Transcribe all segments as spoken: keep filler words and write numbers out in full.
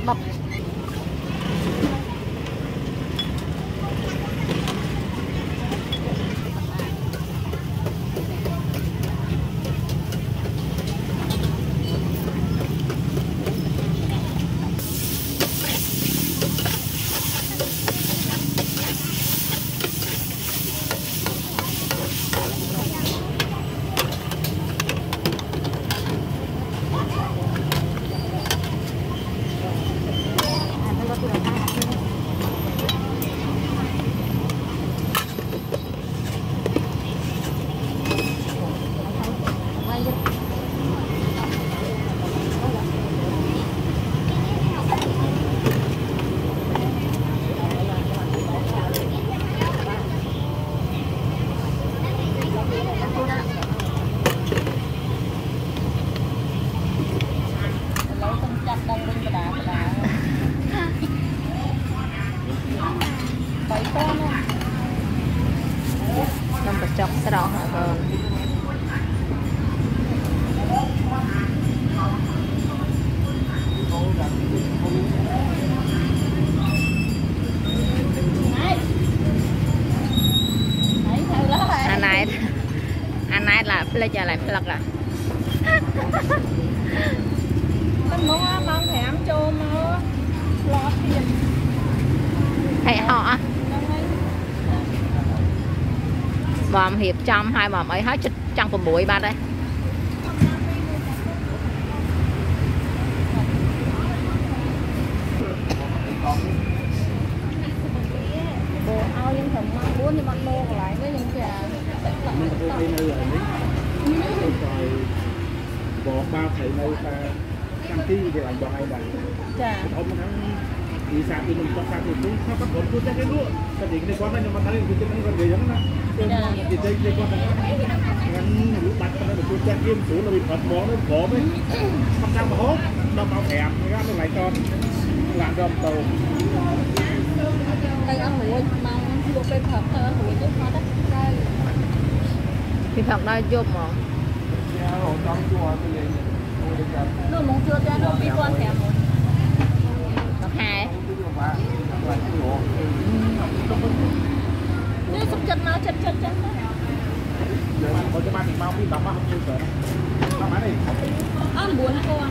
đập. Chọc sau đó hả vâng. Anh này anh này là lấy chờ lại lật à. Nó mang thèm cho mà lo tiền. Hay họ bòm hiệp trăm hai bòm ấy hết trăm phần bụi ba đây. Bộ ao nhưng thầm mang bốn nhưng mang lô lại với những trà. Bộ ba thầy nơi ta đăng ký thì anh bỏ hai bạn. Dạ. Hôm tháng đi xa thì mình có xa thì cũng sao bắt còn cái cái nữa. Cái gì cái quan này nhưng mà thấy cái cái con gì đó nó. Thì đây đây con ngắn lũ bạch nó được chuột kim xuống là bị phật bó nó khổ đấy. Không sao mà hốt, đâm bao thèm cái nó lại con làm rầm tàu. Đây ăn hủi mong luộc bên Phật thôi, hủi chút hoa đất đây. Thì Phật đây chụp mà. Nó muốn chưa ra nó bị con thèm rồi. Hai. Nó sụp chân mau chân chân chân. Có cái ban thì mau đi tắm không như vậy. Tắm đi. Ăn buồn con.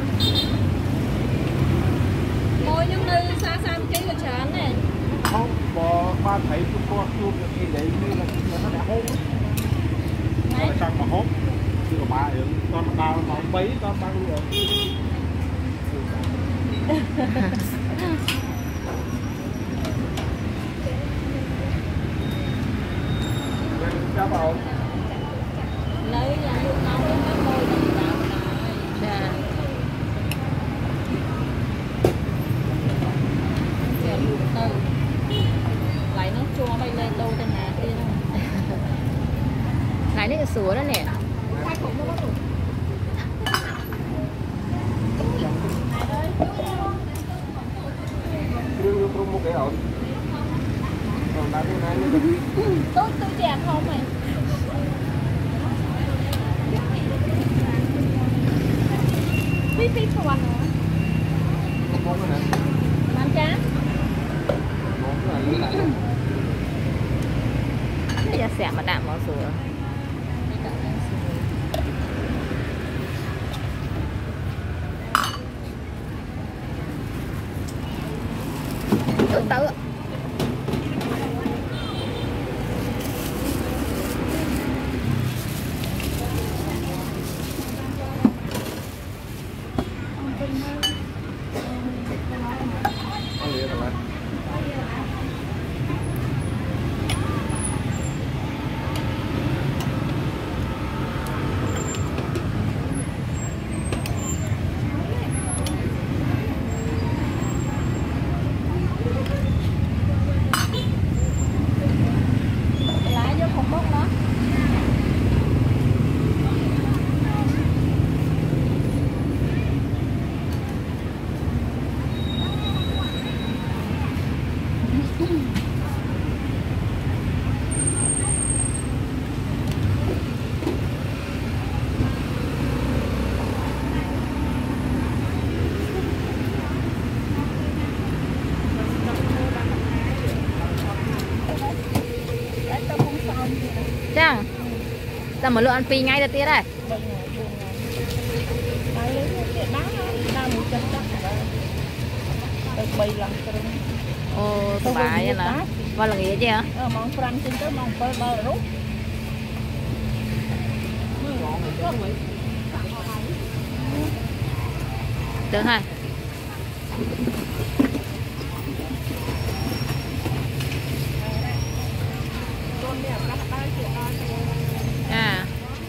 Ngồi những nơi xa xa cái là chán này. Không, bò ba thấy chúng con chuông như vậy như là nó đã hôn. Nó là mà hốt. Chứ còn ba thì con tao nó không bấy, con ba luôn rồi. Chào bảo. Lấy là lúc nào cũng có môi thì tạo lại. Dạ. Kìa luộc từ. Lấy nó chua bay lên đâu tên nhà kia đâu. Lại lấy cái sủa đó nè. Hai khủng nó bắt được. Tôi tôi chèn không mày. Phi phi của anh hả? Làm chán. Bây giờ xẻ mà đạm vào sủa. Tự tự. ta mà luôn ăn pi ngay được tiết đây ô tụi bà vậy là bao là nghĩa chứ hả mong phran trên tới mong phơi bao rút được ha à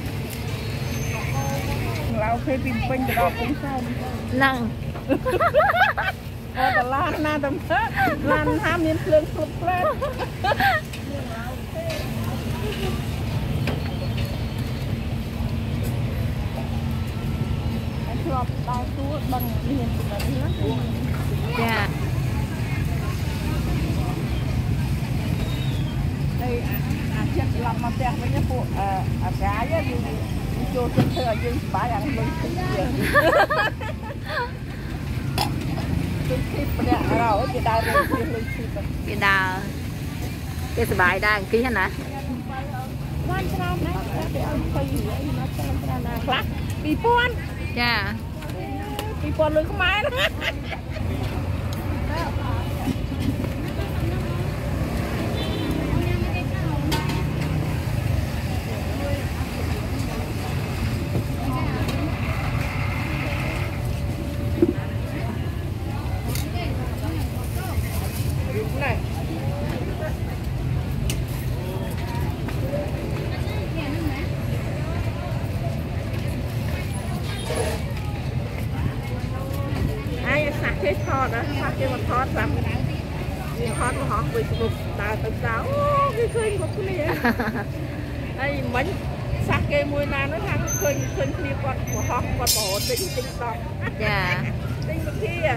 lao phê pin pin từ đó cũng sao năng ờ tờ lan na tầm thế lan ham miên phượng phượng lên anh chụp đào túi bằng miên là đi lắm dạ đây à chết làm mà tẹt với cái phụ à à gái á đi vô chân thưa chứ bà ăn luôn cái đào cái sờ bài đang ký hả nè bị pon dạ bị pon lưỡi không máy đó cái thọt á, cái mặt thọt làm cái thọt của họ với một đào tận giáo cái khơi một cái này đây mấy sắc cái mùi nào nó thằng khơi khơi kia con của họ còn bỏ tính tính tọt dạ tính một khi à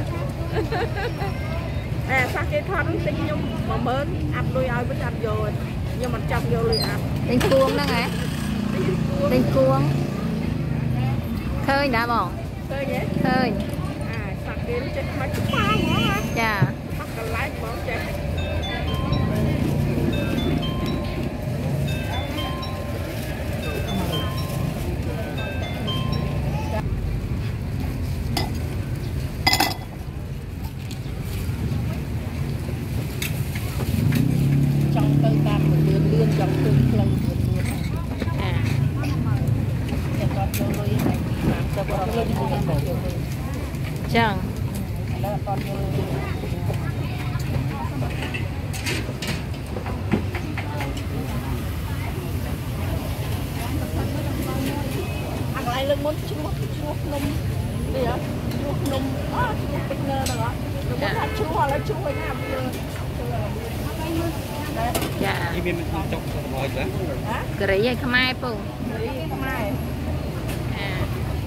à sắc cái thọt nó tính nhung mà mớn áp đôi ai vẫn áp rồi nhưng mà trong vô liền áp tính cuông đó nghe tính cuông khơi đã bỏ khơi nhé khơi cái nó chết mấy chút bao hả? Dạ. Bắt cái lái bỏ chết. Trong tư tam một đường liên trong tư lần một đường. À. Để con vô lưới này, làm cho con lưới vô lưới. Chẳng Đó con vô ăn lại lưng muốn chuốc chuốc nung đi hả chuốc nung á chuốc tinh nơ nữa đừng có thắt chuốc hoặc là chuốc với nhau dạ đi bên trong rồi đó cái gì không ai phụ cái gì không ai à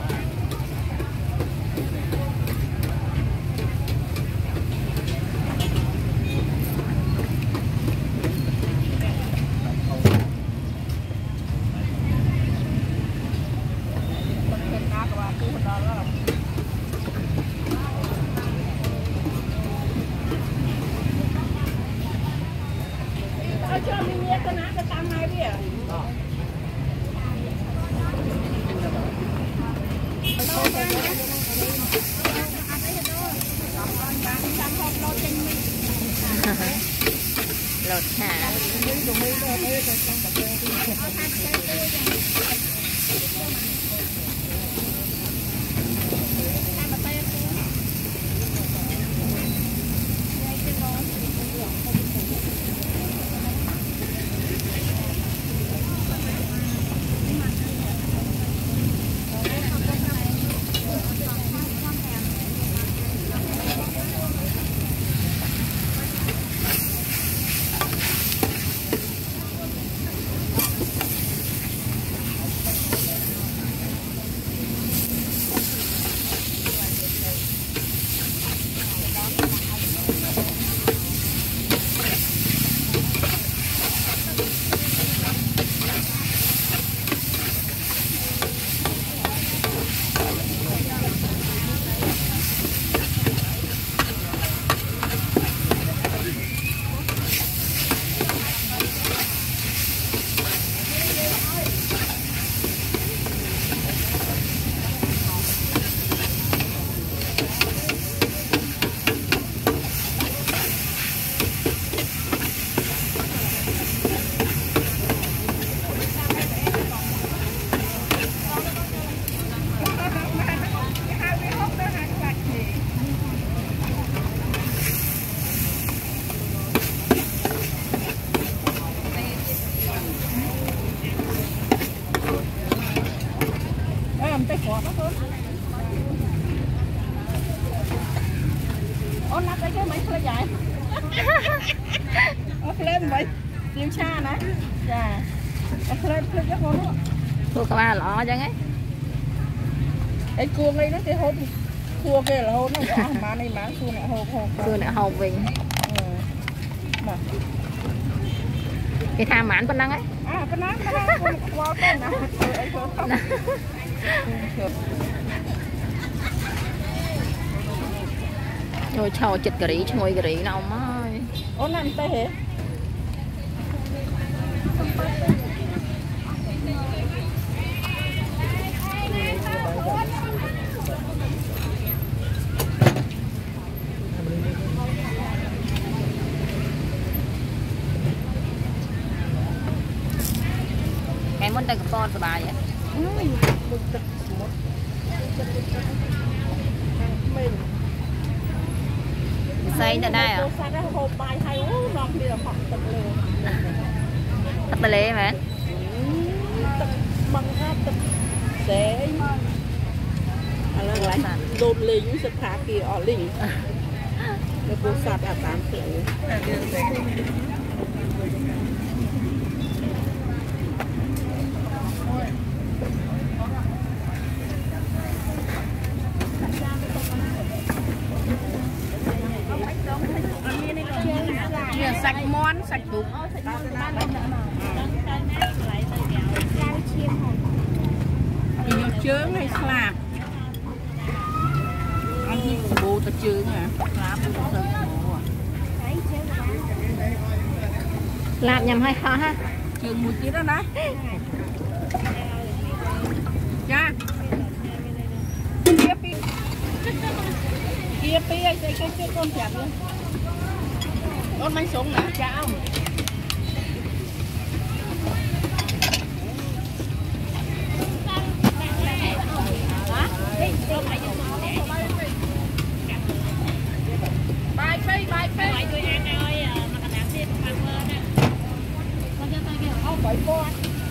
cho mình nghe cái ná cái tam hai đi à lột hả mấy cái mấy cái dài lên vậy tiêu cha nè dạ lên lên cái con đó cua cá ba lọ chứ ấy cái cua này nó cái hộp cua kia là hộp nó rõ mà này má cua này hộp hộp cua này hộp vinh mà cái tham mãn con năng ấy à con năng con năng con qua con nào ấy không rồi chào chật cái gì ngồi cái gì nào mới ôn ăn tay hết em muốn tay cái con sờ bài vậy xây tại đây à thật lệ mà bằng ra tập sẽ là lại đột lên những sự khá kỳ ở lình để cô sạt ở tám triệu sạch món sạch đúng nhiều trứng hay slab ăn như bố ta trứng à slab bố ta bố à làm nhầm hay khó ha trứng một tí đó đấy cha kia pi kia pi cái cái cái con chặt luôn con bánh sống nè cha ông bài phi bài phi bài tôi ăn ơi mà cả đám đi ăn lên á con cho tôi kêu ông bảy con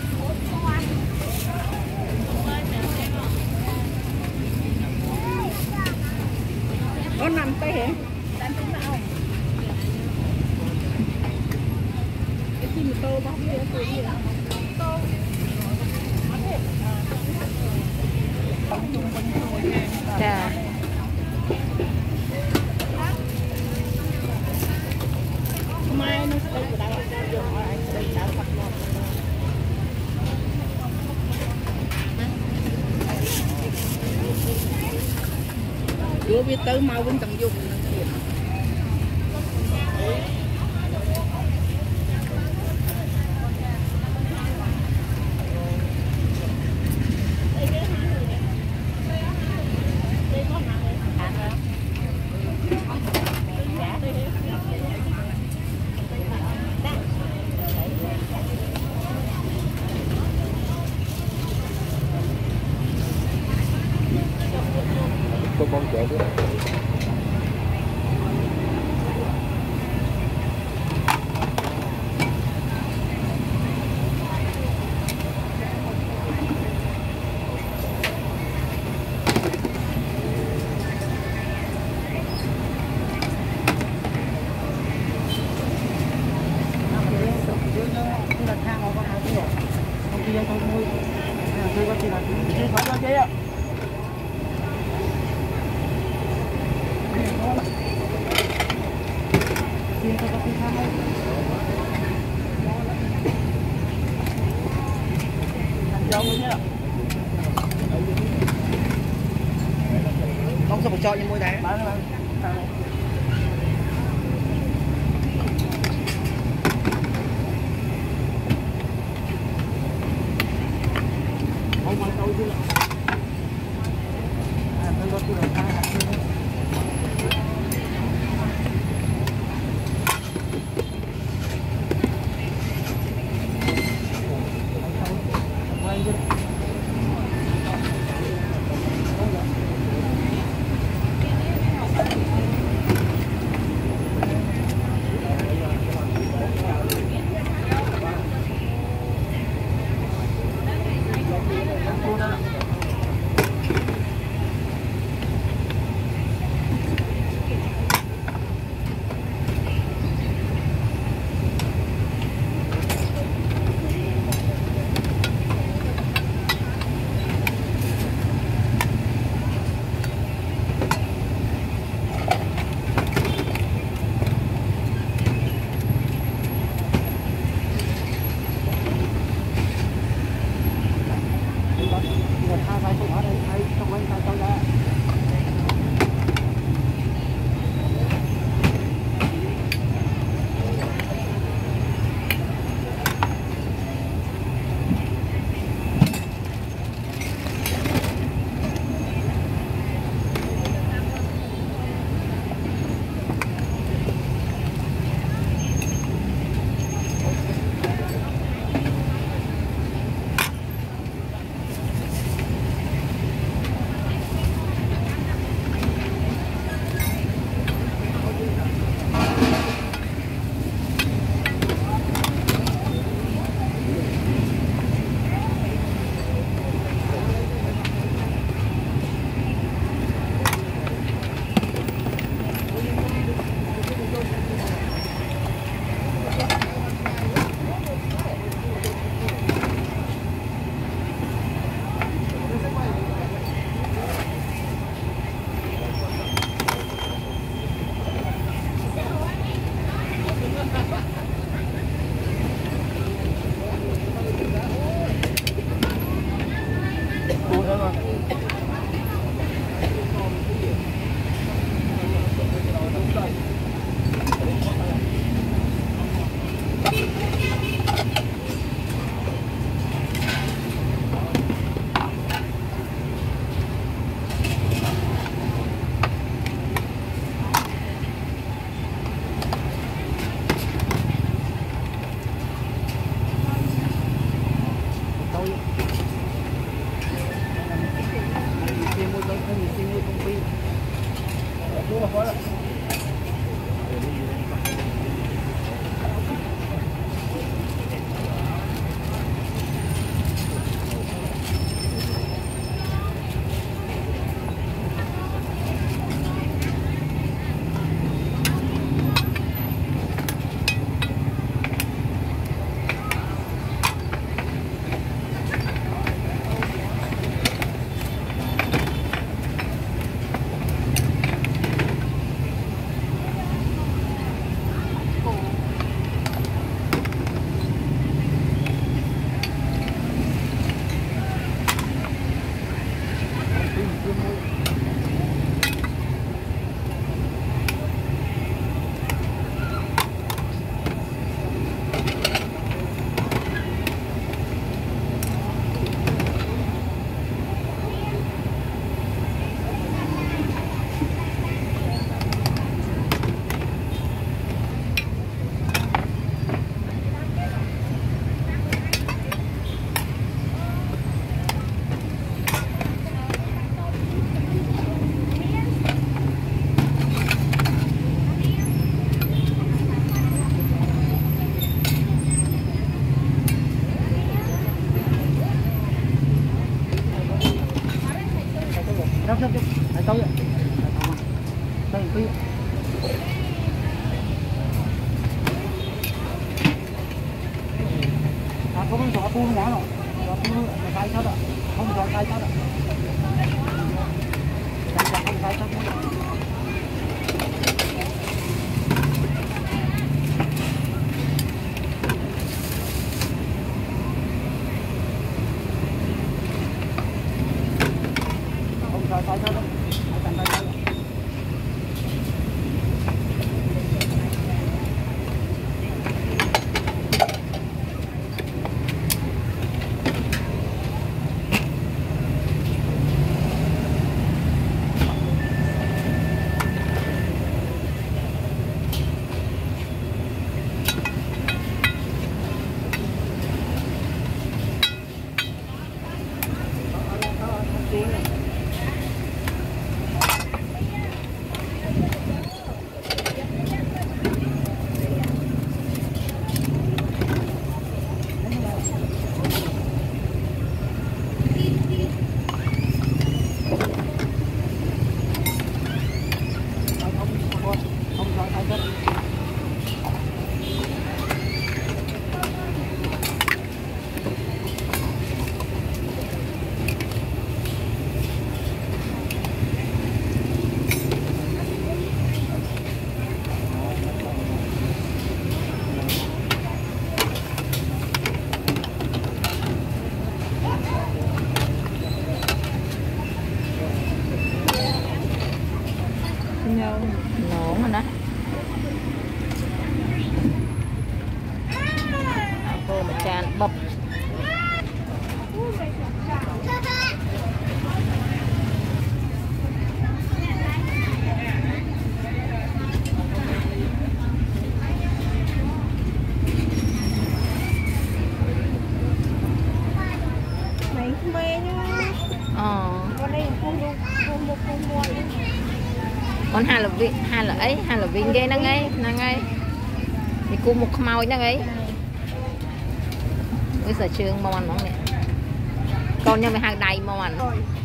con nằm tay hả tô bóc đi tô đi tô dạ mai nó sẽ được đào được đây đào thật ngon đưa biết tới mau vẫn tận dụng con chợ đó. Không sao một cho như môi đá. Không phải tôi chứ. À, tôi có tôi là ta là tôi. không gió phun quá rồi, gió phun là sai sao đó, không gió sai sao đó, không sai sao đó. Không sai sai sao đó, sai sai sao đó. ngon rồi đó. Cô một tràn bập. Này mê nhá. Ờ. Con đây không mua không mua không mua. Con hai là viên hai là ấy hai là viên ghê năng ấy năng ấy thì cô một màu năng ấy bây giờ trường màu ăn món này con nhau với hàng đầy màu ăn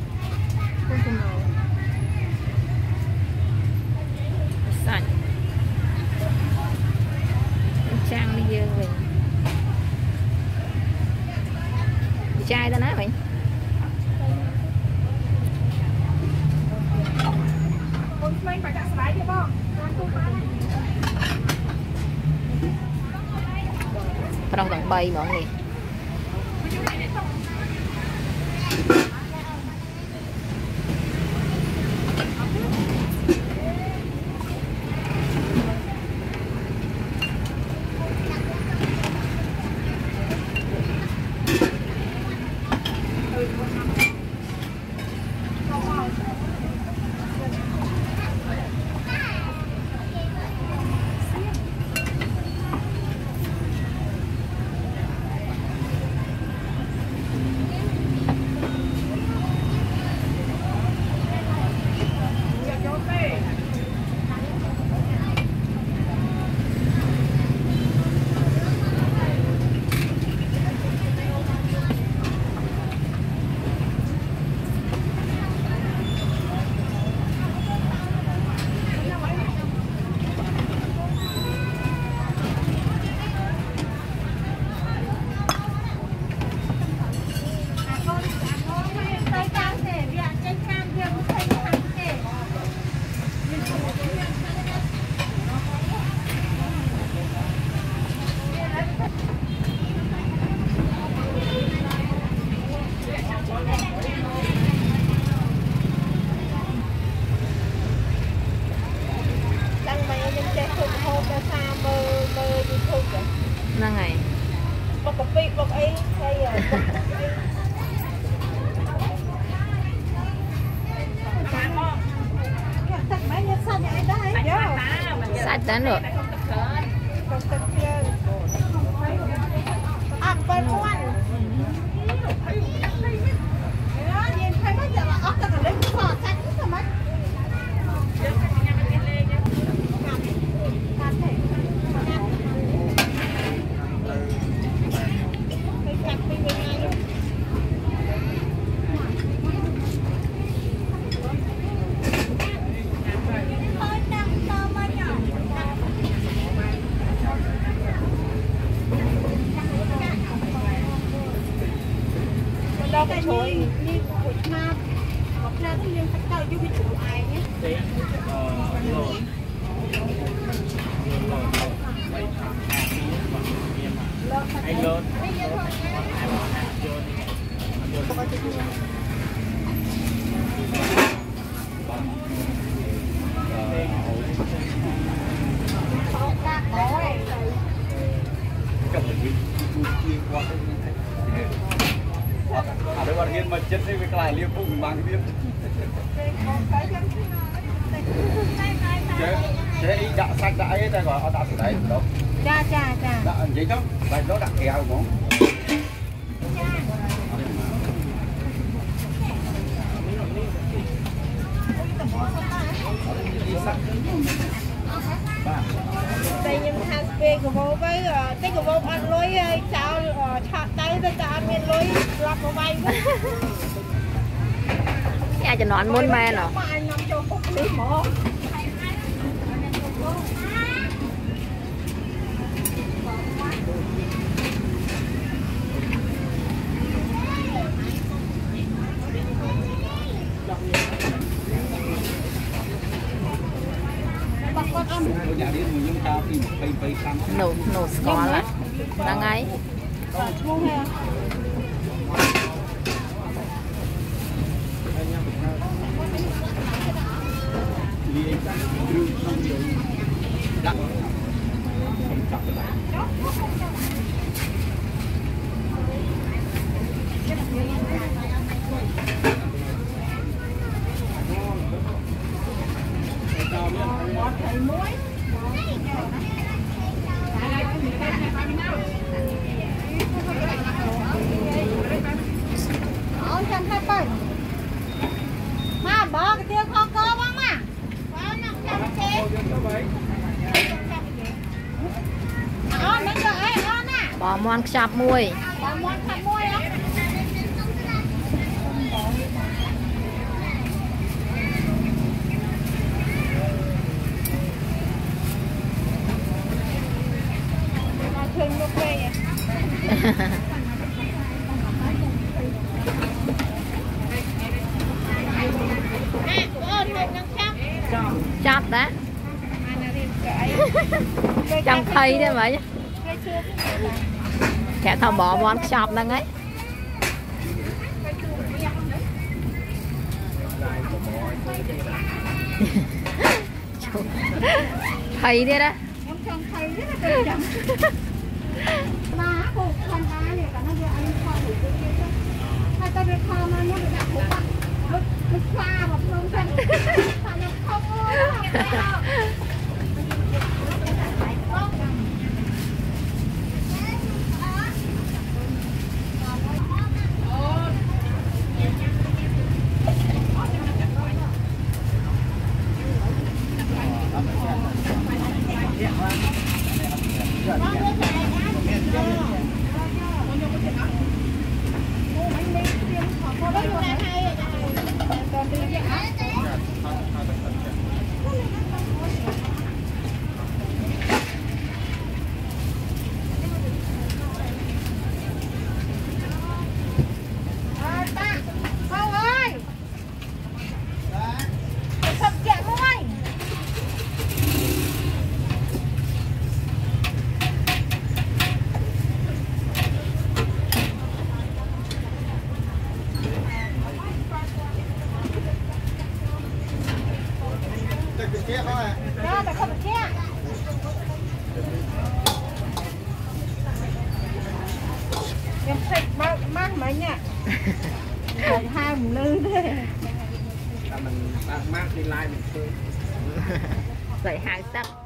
sạch trang đi dương mình chai đó ná vậy. Trong tầng bay mọi người. Sạch đến rồi. Đâu cái chuối như của Nga, của Nga thì liên phát đầu như cái chuối ai nhé. Anh lớn. Ada warga masjid ni mereka lah lihat pun bang dia. Saya ini dak sak dak air, tapi kalau tak sudah itu. Cha cha cha. Dak vậy đó, vậy đó đặt kèo không? Đây nhưng hai spê của bố với cái của bố ăn lối cháo cháo tay với cháo ăn miên lối lọc vào bay với. Nhà cho nó ăn môn men à? Anh nằm cho phúc lý mỏ. Nổ nổ có là đang ấy. Mà bỏ cái tiêu kho cơ băng mà. Bỏ nó chăm chế. Đó, mấy giờ ấy, đó nè. Bỏ món chạp muôi. Bỏ món chạp muôi đó. Mà thường một về vậy. Chót đó. Chẳng thấy đấy mấy. Kẻ thằng bỏ món chóp đang ấy. Thấy thế đó. Mà hộp con cá này cả nó vừa ăn kho thử cái kia chứ. Hay ta về kho mà nó được đặt hộp ạ. Nó nó pha vào không thân. Phải nó không ơi. Đó, phải không được kia. em thích mát mát mấy nhá rồi hai một lư thế mình mát đi like mình Dạy hai sắc